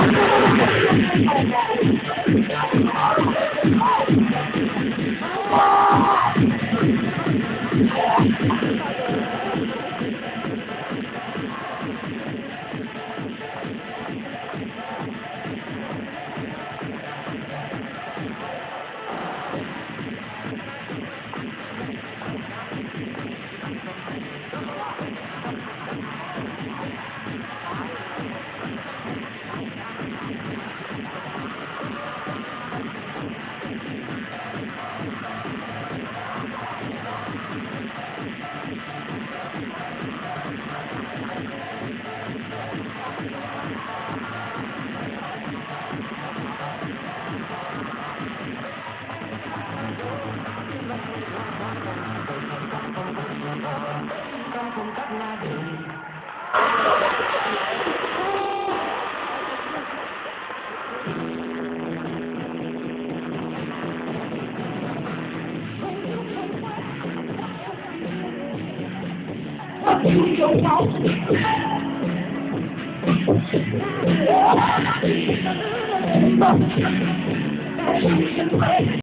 Hãy subscribe cho kênh Ghiền Mì Gõ để không bỏ lỡ những video hấp dẫn.